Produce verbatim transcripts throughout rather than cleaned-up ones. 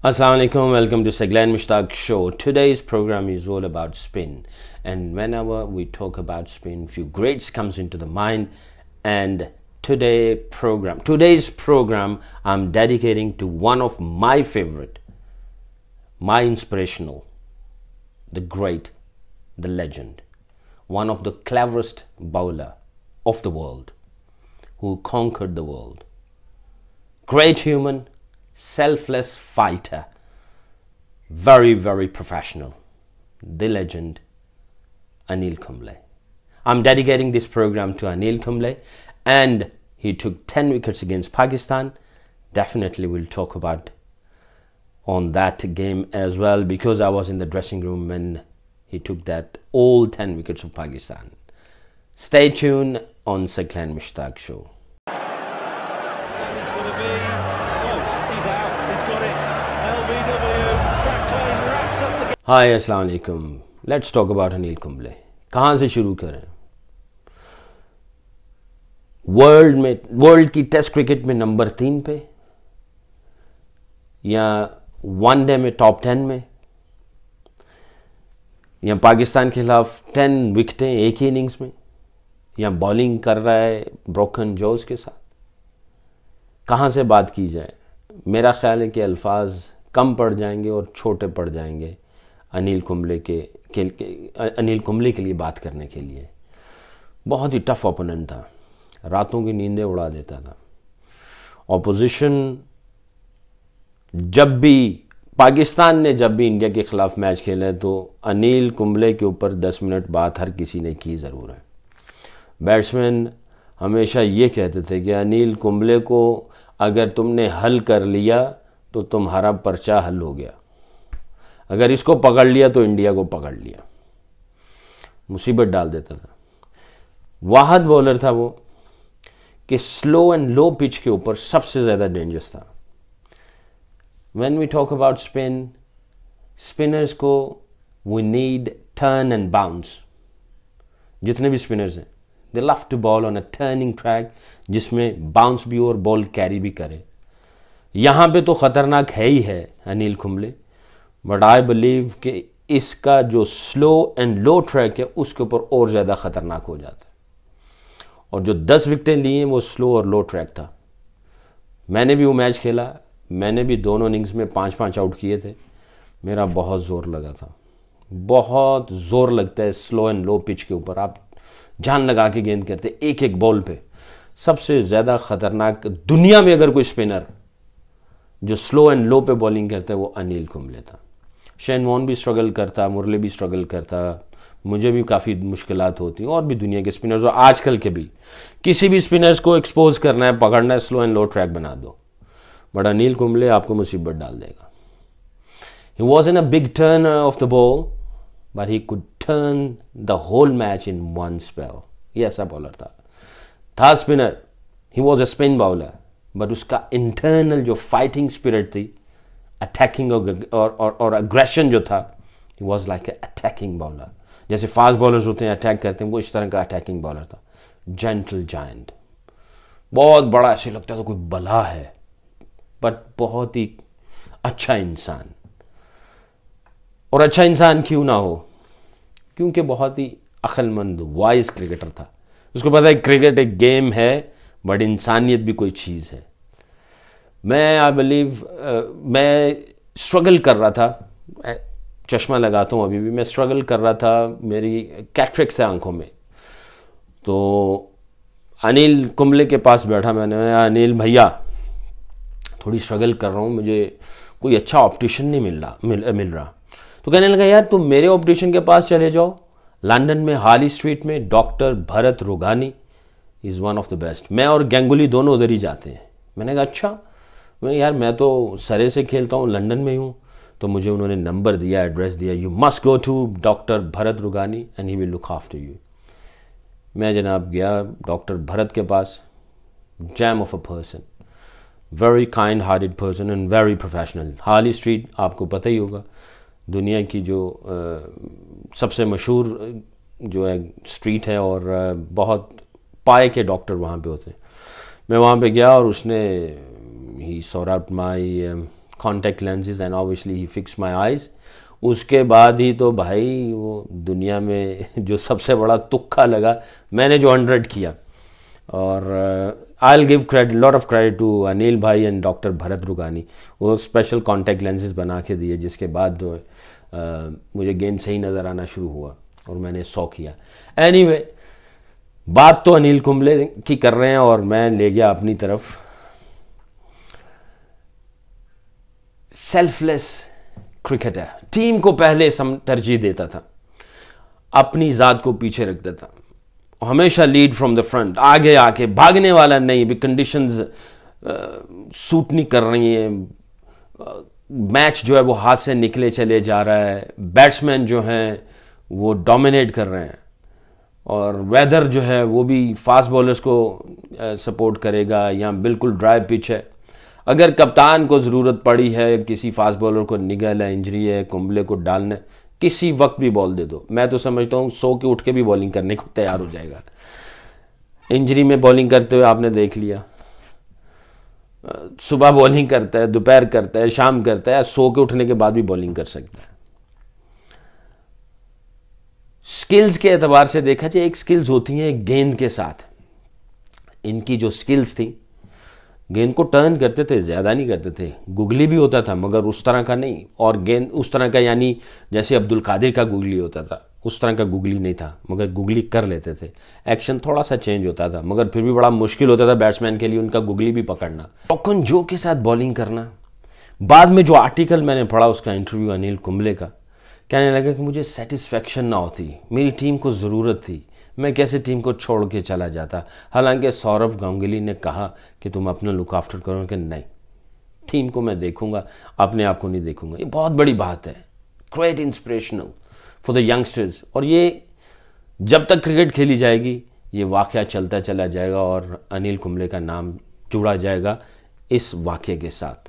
Assalamu alaikum, welcome to Saqlain Mushtaq Show. Today's program is all about spin, and whenever we talk about spin, few greats comes into the mind. And today program, today's program, I'm dedicating to one of my favorite, my inspirational, the great, the legend, one of the cleverest bowler of the world, who conquered the world. Great human, selfless fighter, very very professional, the legend Anil Kumble. I'm dedicating this program to Anil Kumble, and he took ten wickets against Pakistan. Definitely we'll talk about on that game as well, because I was in the dressing room when he took that all ten wickets of Pakistan. Stay tuned on Saqlain Mushtaq Show. Hi अस्सलाम वालेकुम, let's talk about Anil Kumble. कहाँ से शुरू करें? World में, world की test cricket में number तीन पे, या वनडे में टॉप टेन में, या पाकिस्तान के खिलाफ टेन विकेटें एक ही इनिंग्स में, या बॉलिंग कर रहा है ब्रोकन जॉज के साथ. कहाँ से बात की जाए? मेरा ख्याल है कि अल्फाज कम पड़ जाएंगे और छोटे पड़ जाएंगे अनिल कुंबले के, के, के अनिल कुंबले के लिए बात करने के लिए. बहुत ही टफ ओपोनेंट था, रातों की नींदें उड़ा देता था. ऑपोजिशन जब भी, पाकिस्तान ने जब भी इंडिया के खिलाफ मैच खेले तो अनिल कुंबले के ऊपर दस मिनट बात हर किसी ने की ज़रूर है. बैट्समैन हमेशा ये कहते थे कि अनिल कुंबले को अगर तुमने हल कर लिया तो तुम्हारा पर्चा हल हो गया, अगर इसको पकड़ लिया तो इंडिया को पकड़ लिया. मुसीबत डाल देता था. वाहद बॉलर था वो कि स्लो एंड लो पिच के ऊपर सबसे ज्यादा डेंजरस था. When we talk about spin, spinners को we need turn and bounce. जितने भी स्पिनर्स हैं, they love to bowl on a turning track जिसमें बाउंस भी हो और बॉल कैरी भी करे. यहां पे तो खतरनाक है ही है Anil Kumble, but I believe कि इसका जो स्लो एंड लो ट्रैक है उसके ऊपर और ज़्यादा ख़तरनाक हो जाता है. और जो दस विकेटें ली हैं वो स्लो और लो ट्रैक था. मैंने भी वो मैच खेला, मैंने भी दोनों इनिंग्स में पाँच पाँच आउट किए थे. मेरा बहुत ज़ोर लगा था, बहुत ज़ोर लगता है स्लो एंड लो पिच के ऊपर. आप जान लगा के गेंद करते एक एक बॉल पे. सबसे ज़्यादा ख़तरनाक दुनिया में अगर कोई स्पिनर जो स्लो एंड लो पे बॉलिंग करता है वो अनिल कुंबले था. शेन वॉर्न भी स्ट्रगल करता, मुरली भी स्ट्रगल करता, मुझे भी काफ़ी मुश्किलात होती, और भी दुनिया के स्पिनर्स, और आजकल के भी. किसी भी स्पिनर्स को एक्सपोज करना है, पकड़ना है, स्लो एंड लो ट्रैक बना दो, बट अनिल कुंबले आपको मुसीबत डाल देगा. He was in a big turn off the ball, but he could turn the whole match in one spell. ये ऐसा बॉलर था था spinner. He was a spin bowler, but उसका इंटरनल जो फाइटिंग स्पिरिट थी, अटैकिंग और और aggression जो था, he was like a attacking bowler. जैसे फास्ट बॉलर्स होते हैं अटैक करते हैं, वो इस तरह का अटैकिंग बॉलर था. जेंटल जायंट, बहुत बड़ा, ऐसे लगता था कोई बला है, बट बहुत ही अच्छा इंसान. और अच्छा इंसान क्यों ना हो? क्योंकि बहुत ही अक्लमंद, वाइज क्रिकेटर था. उसको पता है क्रिकेट एक गेम है, बट इंसानियत भी कोई चीज़ है. मैं आई बिलीव uh, मैं स्ट्रगल कर रहा था, चश्मा लगाता हूँ अभी भी, मैं स्ट्रगल कर रहा था, मेरी कैटरेक्ट है आंखों में. तो अनिल कुंबले के पास बैठा, मैंने, अनिल भैया थोड़ी स्ट्रगल कर रहा हूँ, मुझे कोई अच्छा ऑप्टिशियन नहीं मिल रहा मिल, मिल रहा तो कहने लगा, यार तुम मेरे ऑप्टिशियन के पास चले जाओ, लंदन में हाली स्ट्रीट में doctor Bharat Rugani is one of the best. मैं और गंगुली दोनों उधर ही जाते हैं. मैंने कहा अच्छा. मैं यार मैं तो सरे से खेलता हूँ, लंदन में हूँ. तो मुझे उन्होंने नंबर दिया, एड्रेस दिया, you must go to doctor Bharat Rugani and he will look after you. मैं जनाब गया डॉक्टर भरत के पास. Gem of a person, very kind hearted person and very professional. Harley street आपको पता ही होगा, दुनिया की जो आ, सबसे मशहूर जो है स्ट्रीट है, और आ, बहुत पाए के डॉक्टर वहाँ पे होते हैं. मैं वहाँ पे गया और उसने he sort out my contact lenses and obviously he fix my eyes. उसके बाद ही तो भाई वो दुनिया में जो सबसे बड़ा तुक्का लगा, मैंने जो हंड्रेड किया। और I will give credit lot of credit to Anil भाई एंड डॉक्टर भरत रुगानी, वो स्पेशल कॉन्टेक्ट लेंसेज बना के दिए, जिसके बाद जो uh, मुझे गेंद सही नज़र आना शुरू हुआ और मैंने सौ किया। एनीवे anyway, बात तो अनिल कुंबले की कर रहे हैं और मैं ले गया अपनी तरफ। सेल्फलेस क्रिकेटर, टीम को पहले सम तरजीह देता था, अपनी ज़ात को पीछे रख देता, हमेशा लीड फ्रॉम द फ्रंट, आगे आके भागने वाला नहीं, भी कंडीशंस सूट नहीं कर रही हैं, मैच जो है वो हाथ से निकले चले जा रहा है, बैट्समैन जो हैं वो डोमिनेट कर रहे हैं, और वेदर जो है वो भी फास्ट बॉलर्स को सपोर्ट करेगा, यहाँ बिल्कुल ड्राई पिच है। अगर कप्तान को ज़रूरत पड़ी है, किसी फास्ट बॉलर को निगल है, इंजरी है, कुंबले को डालना, किसी वक्त भी बॉल दे दो, मैं तो समझता हूँ सो के उठ के भी बॉलिंग करने को तैयार हो जाएगा। इंजरी में बॉलिंग करते हुए आपने देख लिया, सुबह बॉलिंग करता है, दोपहर करता है, शाम करता है, सो के उठने के बाद भी बॉलिंग कर सकता है। स्किल्स के एतबार से देखा जाए, एक स्किल्स होती हैं गेंद के साथ, इनकी जो स्किल्स थी, गेंद को टर्न करते थे, ज़्यादा नहीं करते थे, गुगली भी होता था मगर उस तरह का नहीं, और गेंद उस तरह का यानी जैसे अब्दुल कादिर का गुगली होता था उस तरह का गुगली नहीं था, मगर गुगली कर लेते थे। एक्शन थोड़ा सा चेंज होता था मगर फिर भी बड़ा मुश्किल होता था बैट्समैन के लिए उनका गुगली भी पकड़ना। टोकन जो के साथ बॉलिंग करना। बाद में जो आर्टिकल मैंने पढ़ा उसका इंटरव्यू अनिल कुंबले का, कहने लगा कि मुझे सेटिस्फैक्शन ना होती, मेरी टीम को ज़रूरत थी, मैं कैसे टीम को छोड़ के चला जाता। हालांकि सौरव गांगुली ने कहा कि तुम अपना लुक आफ्टर करो, कि नहीं, टीम को मैं देखूंगा, अपने आप को नहीं देखूंगा। ये बहुत बड़ी बात है, great inspirational for the youngsters. और ये जब तक क्रिकेट खेली जाएगी ये वाक़या चलता चला जाएगा और अनिल कुंबले का नाम जुड़ा जाएगा इस वाक़े के साथ।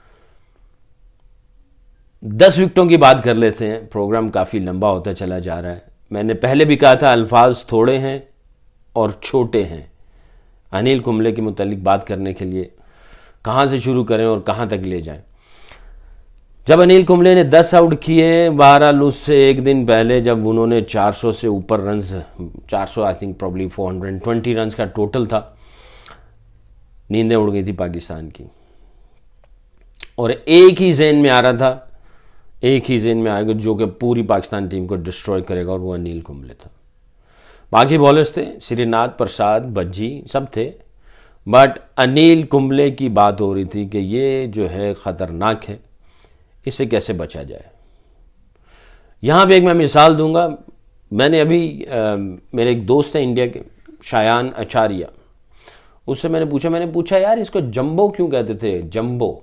दस विकेटों की बात कर लेते हैं, प्रोग्राम काफ़ी लंबा होता चला जा रहा है। मैंने पहले भी कहा था अल्फाज थोड़े हैं और छोटे हैं अनिल कुंबले के मुतालिक बात करने के लिए, कहाँ से शुरू करें और कहाँ तक ले जाएं। जब अनिल कुंबले ने दस आउट किए, बहरहाल उससे एक दिन पहले जब उन्होंने चार सौ से ऊपर रन्स, चार सौ आई थिंक प्रॉब्ली चार सौ बीस रन्स का टोटल था, नींदें उड़ गई थी पाकिस्तान की। और एक ही ज़हन में आ रहा था, एक ही ज़हन में आएगा जो कि पूरी पाकिस्तान टीम को डिस्ट्रॉय करेगा, और वो अनिल कुंबले था। बाकी बॉलर्स थे, श्रीनाथ, प्रसाद, बज्जी, सब थे, बट अनिल कुंबले की बात हो रही थी कि ये जो है ख़तरनाक है, इससे कैसे बचा जाए। यहाँ पे एक मैं मिसाल दूंगा। मैंने अभी आ, मेरे एक दोस्त है इंडिया के, शायान आचार्य, उससे मैंने पूछा मैंने पूछा यार इसको जंबो क्यों कहते थे, जंबो,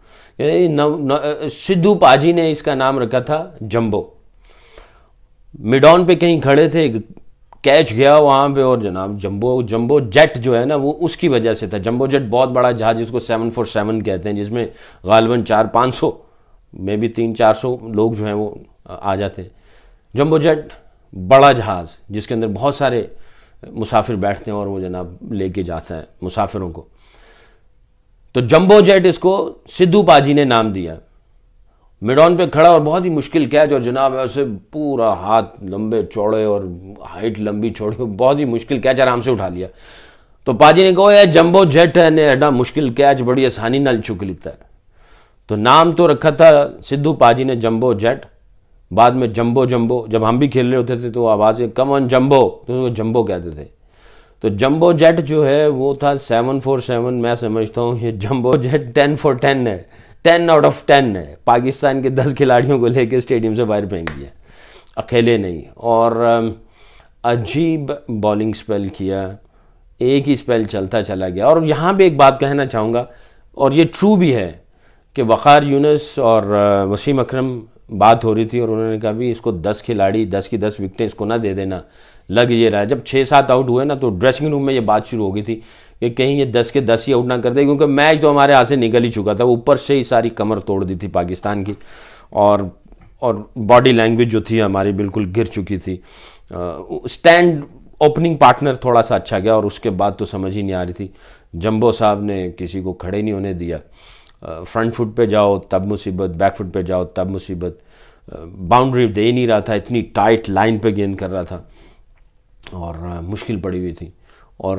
सिद्धू पाजी ने इसका नाम रखा था जंबो। मिडॉन पे कहीं खड़े थे, कैच गया वहां पे, और जनाब जंबो जंबो जेट जो है ना वो उसकी वजह से था। जंबो जेट बहुत बड़ा जहाज जिसको सेवन फोर सेवन कहते हैं, जिसमें गालबन चार पाँच सौ में भी तीन चार सौ लोग जो हैं वो आ जाते हैं। जंबो जेट बड़ा जहाज जिसके अंदर बहुत सारे मुसाफिर बैठते हैं और वो जनाब लेके जाता है मुसाफिरों को, तो जंबो जेट इसको सिद्धू पाजी ने नाम दिया। मिडॉन पे खड़ा और बहुत ही मुश्किल कैच, और जनाब ऐसे पूरा हाथ लंबे चौड़े और हाइट लंबी चौड़ी, बहुत ही मुश्किल कैच आराम से उठा लिया। तो पाजी ने कहा यार जंबो जेट है ने एडा मुश्किल कैच बड़ी आसानी नाल चुक लेता है, तो नाम तो रखा था सिद्धू पाजी ने जंबो जेट। बाद में जंबो जंबो, जब हम भी खेल रहे होते थे तो आवाज़ कम ऑन जंबो, तो उसको जंबो कहते थे। तो जंबो जेट जो है वो था सेवन फोर सेवन। मैं समझता हूँ ये jumbo jet ten for ten है, टेन आउट ऑफ टेन है। पाकिस्तान के दस खिलाड़ियों को लेकर स्टेडियम से बाहर फेंक दिया, अकेले नहीं। और अजीब बॉलिंग स्पेल किया, एक ही स्पेल चलता चला गया। और यहाँ पे एक बात कहना चाहूँगा, और ये ट्रू भी है, कि वक़ार यूनुस और वसीम अकरम बात हो रही थी और उन्होंने कहा भी इसको दस खिलाड़ी दस की दस विकटें इसको ना दे देना। लग ये रहा है जब छः सात आउट हुए ना तो ड्रेसिंग रूम में ये बात शुरू हो गई थी कि कहीं ये दस के दस ही आउट ना कर दे, क्योंकि मैच तो हमारे हाथ से निकल ही चुका था। ऊपर से ही सारी कमर तोड़ दी थी पाकिस्तान की, और और बॉडी लैंग्वेज जो थी हमारी बिल्कुल गिर चुकी थी। स्टैंड ओपनिंग पार्टनर थोड़ा सा अच्छा गया, और उसके बाद तो समझ ही नहीं आ रही थी। जंबो साहब ने किसी को खड़े नहीं होने दिया, फ्रंट फुट पे जाओ तब मुसीबत, बैक फुट पे जाओ तब मुसीबत, बाउंड्री दे नहीं रहा था, इतनी टाइट लाइन पे गेंद कर रहा था और मुश्किल पड़ी हुई थी। और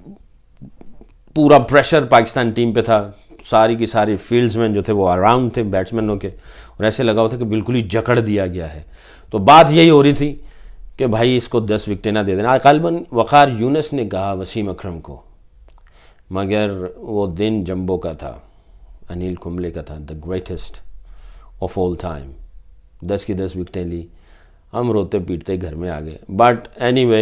पूरा प्रेशर पाकिस्तान टीम पे था, सारी की सारी फील्ड्समैन जो थे वो अराउंड थे बैट्समैनों के, और ऐसे लगा हुआ था कि बिल्कुल ही जकड़ दिया गया है। तो बात यही हो रही थी कि भाई इसको दस विकेटें ना दे देना। गालिबन वक़ार यूनुस ने कहा वसीम अकरम को, मगर वो दिन जंबो का था, अनिल कुंबले का था, the greatest of all time. दस की दस विकेटें ली, हम रोते पीटते घर में आ गए। बट एनी वे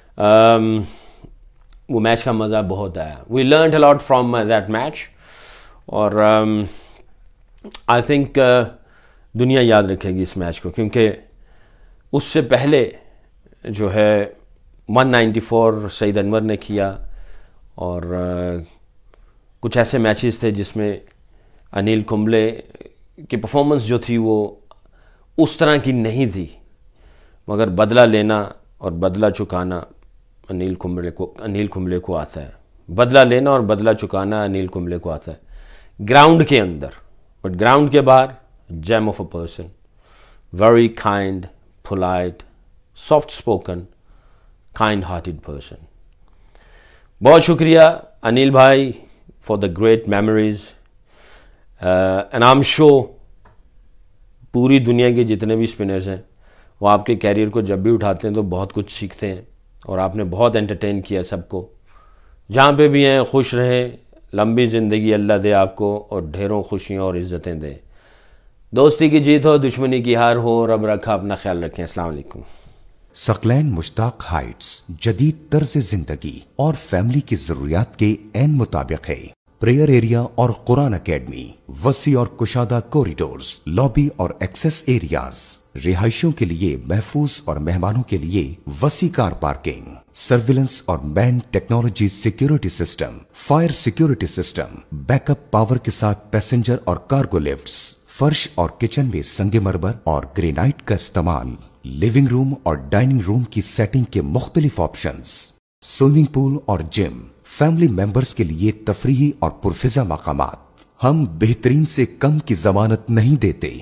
वो मैच का मज़ा बहुत आया। We learned a lot from that match, और आई um, थिंक uh, दुनिया याद रखेगी इस मैच को, क्योंकि उससे पहले जो है एक सौ चौरानवे सईद अनवर ने किया, और uh, कुछ ऐसे मैचेस थे जिसमें अनिल कुंबले की परफॉर्मेंस जो थी वो उस तरह की नहीं थी, मगर बदला लेना और बदला चुकाना अनिल कुंबले को अनिल कुंबले को आता है। बदला लेना और बदला चुकाना अनिल कुंबले को आता है ग्राउंड के अंदर, बट ग्राउंड के बाहर gem of a person, very kind, polite, soft spoken, kind hearted person. बहुत शुक्रिया अनिल भाई for the great memories, and I am sure पूरी दुनिया के जितने भी स्पिनर्स हैं वो आपके कैरियर को जब भी उठाते हैं तो बहुत कुछ सीखते हैं, और आपने बहुत एंटरटेन किया सबको। जहाँ पे भी हैं खुश रहें, लंबी ज़िंदगी अल्लाह दे आपको, और ढेरों खुशियाँ और इज़्ज़तें दे। दोस्ती की जीत हो, दुश्मनी की हार हो। रब रखा, अपना ख्याल रखें। अस्सलाम वालेकुम। सकलैन मुश्ताक हाइट्स जदीद तर्ज जिंदगी और फैमिली की जरूरियात के एन मुताबिक है। प्रेयर एरिया और कुरान अकेडमी, वसी और कुशादा कॉरिडोर्स, लॉबी और एक्सेस एरियाज, रिहायशियों के लिए महफूज और मेहमानों के लिए वसी कार पार्किंग, सर्विलेंस और मैन technology security system, fire security system, backup power के साथ पैसेंजर और कार्गो लिफ्ट्स, फर्श और किचन में संगे मरमर और ग्रेनाइट का इस्तेमाल, लिविंग रूम और डाइनिंग रूम की सेटिंग के मुख्तलिफ ऑप्शंस, स्विमिंग पूल और जिम, फैमिली मेंबर्स के लिए तफरीही और पुरफिजा मकामात। हम बेहतरीन से कम की जमानत नहीं देते।